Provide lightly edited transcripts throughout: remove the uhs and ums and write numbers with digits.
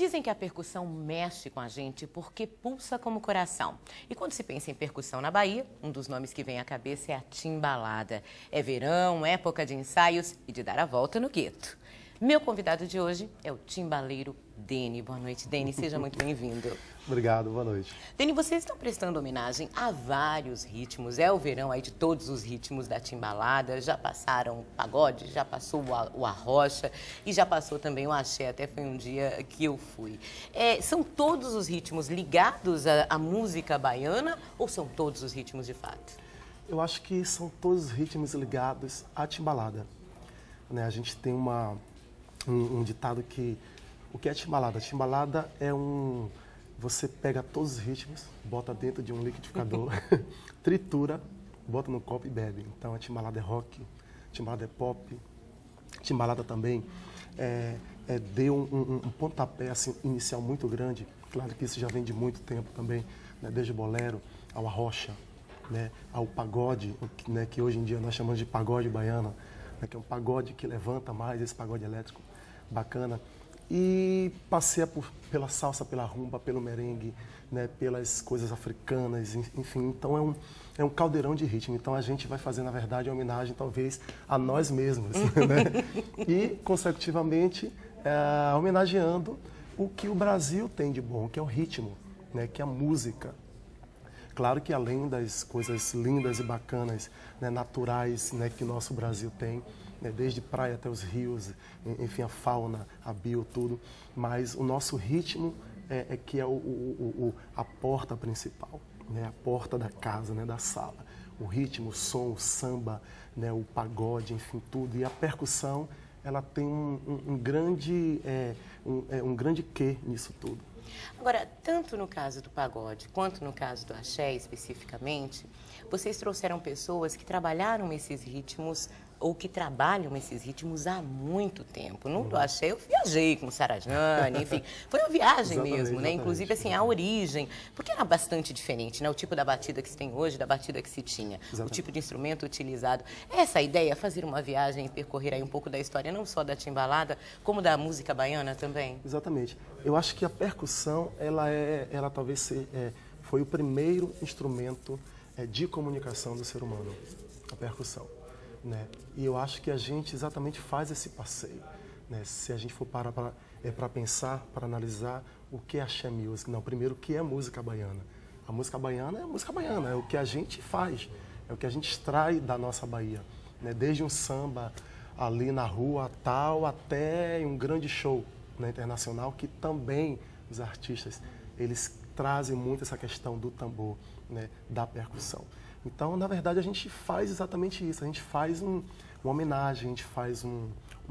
Dizem que a percussão mexe com a gente porque pulsa como coração. E quando se pensa em percussão na Bahia, um dos nomes que vem à cabeça é a timbalada. É verão, época de ensaios e de dar a volta no gueto. Meu convidado de hoje é o timbaleiro Deni. Boa noite, Deni. Seja muito bem-vindo. Obrigado, boa noite. Deni, vocês estão prestando homenagem a vários ritmos. É o verão aí de todos os ritmos da timbalada. Já passaram o pagode, já passou o arrocha e já passou também o axé. Até foi um dia que eu fui. São todos os ritmos ligados à música baiana ou são todos os ritmos de fato? Eu acho que são todos os ritmos ligados à timbalada. Né? A gente tem um ditado que... O que é timbalada? Timbalada é você pega todos os ritmos, bota dentro de um liquidificador, tritura, bota no copo e bebe. Então a timbalada é rock, timbalada é pop, timbalada também deu um pontapé assim, inicial muito grande. Claro que isso já vem de muito tempo também, né? Desde o bolero ao arrocha, né? Ao pagode, né? Que hoje em dia nós chamamos de pagode baiano, né? Que é um pagode que levanta mais, esse pagode elétrico bacana. E passeia pela salsa, pela rumba, pelo merengue, né, pelas coisas africanas, enfim. Então é um caldeirão de ritmo. Então a gente vai fazer, na verdade, uma homenagem talvez a nós mesmos, né? E, consecutivamente, homenageando o que o Brasil tem de bom, que é o ritmo, né, que é a música. Claro que além das coisas lindas e bacanas, né, naturais, né, que o nosso Brasil tem, né, desde praia até os rios, enfim, a fauna, a bio, tudo, mas o nosso ritmo que é a porta principal, né, a porta da casa, né, da sala. O ritmo, o som, o samba, né, o pagode, enfim, tudo. E a percussão, ela tem um grande quê nisso tudo. Agora, tanto no caso do pagode quanto no caso do axé especificamente, vocês trouxeram pessoas que trabalharam esses ritmos ou que trabalham esses ritmos há muito tempo. No do axé eu viajei com Sarajane, enfim, foi uma viagem mesmo, né? Inclusive, assim, a origem, porque era bastante diferente, né? O tipo da batida que se tem hoje, da batida que se tinha, o tipo de instrumento utilizado. Essa ideia, fazer uma viagem e percorrer aí um pouco da história, não só da timbalada, como da música baiana também? Exatamente. Eu acho que a percussão, ela talvez foi o primeiro instrumento de comunicação do ser humano, a percussão. Né? E eu acho que a gente exatamente faz esse passeio. Né? Se a gente for para pensar, para analisar o que é axé music, não, primeiro o que é música baiana. A música baiana é a música baiana, é o que a gente faz, é o que a gente extrai da nossa Bahia. Né? Desde um samba ali na rua tal, até um grande show, né, internacional, que também os artistas, eles trazem muito essa questão do tambor, né, da percussão. Então, na verdade, a gente faz exatamente isso. A gente faz uma homenagem, a gente faz um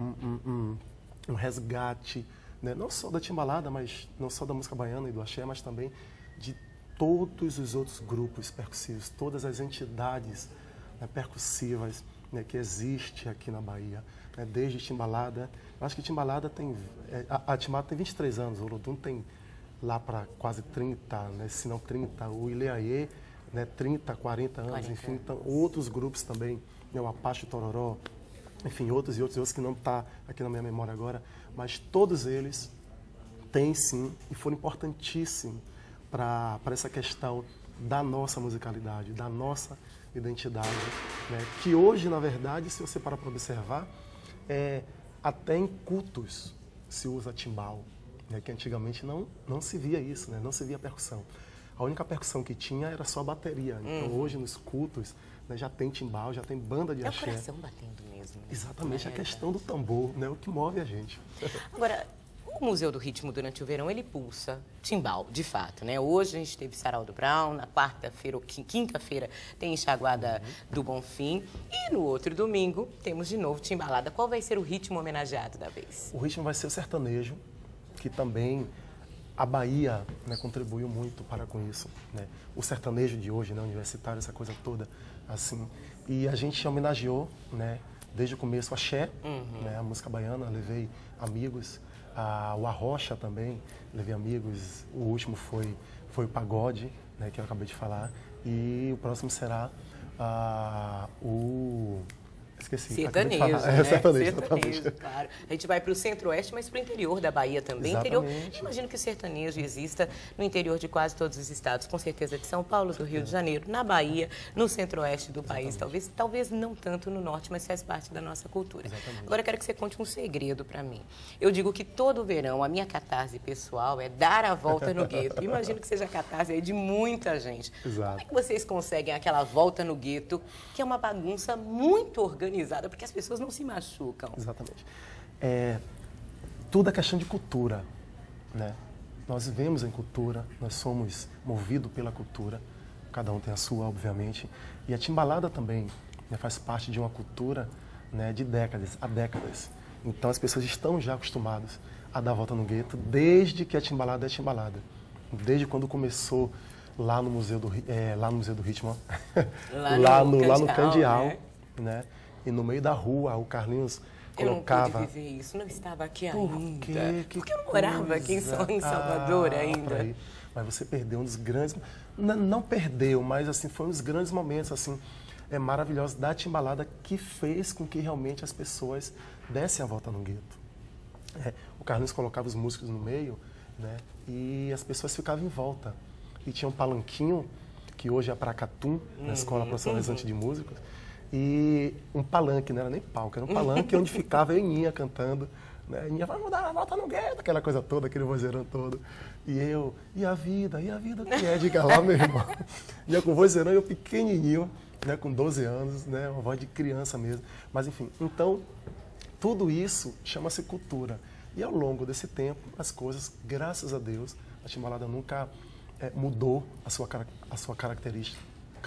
resgate, né? Não só da timbalada, mas não só da música baiana e do axé, mas também de todos os outros grupos percussivos, todas as entidades, né, percussivas, né, que existem aqui na Bahia. Né? Desde timbalada, eu acho que timbalada tem... A timbalada tem 23 anos, o Olodum tem lá para quase 30, né, se não 30, o Ileaê, né, 30, 40 anos, 40. Enfim, então, outros grupos também, né, o Apache Tororó, enfim, outros que não está aqui na minha memória agora, mas todos eles têm sim e foram importantíssimos para essa questão da nossa musicalidade, da nossa identidade, né, que hoje, na verdade, se você parar para observar, até em cultos se usa timbal, né, que antigamente não se via isso, né, não se via percussão. A única percussão que tinha era só a bateria. Então, hoje, nos cultos, né, já tem timbal, já tem banda de axé. É o coração batendo mesmo. Exatamente, a questão do tambor, né, o que move a gente. Agora, o Museu do Ritmo, durante o verão, ele pulsa timbal, de fato, né? Hoje a gente teve Sarau do Brown, na quarta-feira ou quinta-feira tem Enxaguada do Bonfim. E no outro domingo temos de novo timbalada. Qual vai ser o ritmo homenageado da vez? O ritmo vai ser o sertanejo, que também... A Bahia, né, contribuiu muito para com isso, né? O sertanejo de hoje, né, universitário, essa coisa toda, assim. E a gente homenageou, né, desde o começo, o axé, né, a música baiana, levei amigos, o arrocha também, levei amigos. O último foi o pagode, né, que eu acabei de falar, e o próximo será Esqueci. Sertanejo, né? Sertanejo, claro. A gente vai para o centro-oeste, mas para o interior da Bahia também. Interior, imagino que o sertanejo exista no interior de quase todos os estados, com certeza de São Paulo, do Rio de Janeiro, na Bahia, no centro-oeste do país. Talvez não tanto no norte, mas faz parte da nossa cultura. Agora eu quero que você conte um segredo para mim. Eu digo que todo verão a minha catarse pessoal é dar a volta no gueto. Imagino que seja a catarse aí de muita gente. Exato. Como é que vocês conseguem aquela volta no gueto, que é uma bagunça muito organizada, porque as pessoas não se machucam? Exatamente. Tudo é questão de cultura, né? Nós vivemos em cultura, nós somos movidos pela cultura, cada um tem a sua, obviamente, e a timbalada também, né, faz parte de uma cultura, né, de décadas, há décadas. Então as pessoas estão já acostumadas a dar a volta no gueto desde que a timbalada é timbalada, desde quando começou lá no Museu do Ritmo, lá no Candial, né? E no meio da rua, o Carlinhos colocava... Eu não pude viver isso, não estava aqui Por ainda. quê? Porque eu não morava aqui em Salvador ainda. Mas você perdeu um dos grandes... Não perdeu, mas assim, foi um dos grandes momentos assim, maravilhosos da timbalada que fez com que realmente as pessoas dessem a volta no gueto. O Carlinhos colocava os músicos no meio, né? E as pessoas ficavam em volta. E tinha um palanquinho, que hoje é a Pracatum, na Escola Profissionalizante de Músicos, e um palanque, não era nem palco, era um palanque onde ficava eu e Ninha cantando, né? Ninha, vamos dar a volta no gueto, aquela coisa toda, aquele vozeirão todo. E eu, e a vida o que é? Diga lá, meu irmão. Ia com vozeirão, eu pequenininho, né? Com 12 anos, né? Uma voz de criança mesmo. Mas enfim, então, tudo isso chama-se cultura. E ao longo desse tempo, as coisas, graças a Deus, a timbalada nunca mudou a sua característica,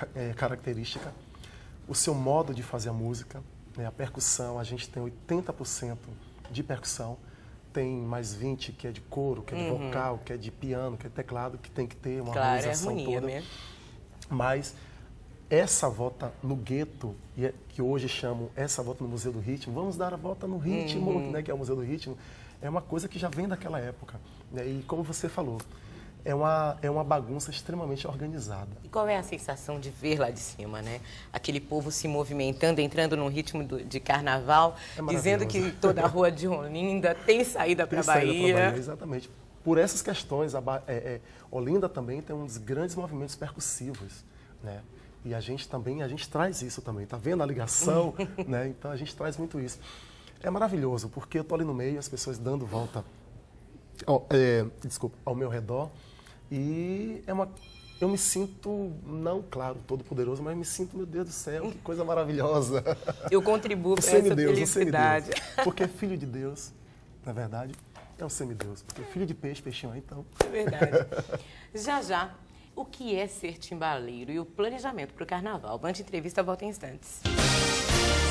o seu modo de fazer a música, né? A percussão, a gente tem 80% de percussão, tem mais 20% que é de coro, que é de vocal, que é de piano, que é de teclado, que tem que ter uma harmonização toda. Mesmo. Mas essa volta no gueto, que hoje chamam essa volta no Museu do Ritmo, vamos dar a volta no ritmo, né? Que é o Museu do Ritmo, é uma coisa que já vem daquela época, né? E como você falou, é uma bagunça extremamente organizada. E qual é a sensação de ver lá de cima, né? Aquele povo se movimentando, entrando num ritmo de carnaval, dizendo que toda a rua de Olinda tem saída para a Bahia. Exatamente. Por essas questões, Olinda também tem um dos grandes movimentos percussivos, né? E a gente traz isso também. Tá vendo a ligação? Né? Então a gente traz muito isso. É maravilhoso, porque eu tô ali no meio, as pessoas dando volta ao meu redor. E eu me sinto, não, claro, todo poderoso, mas me sinto, meu Deus do céu, que coisa maravilhosa. Eu contribuo para essa felicidade. Porque filho de Deus, na verdade, é um semideus. Porque filho de peixe, peixinho, então. É verdade. Já, o que é ser timbaleiro e o planejamento para o carnaval? Band Entrevista volta em instantes.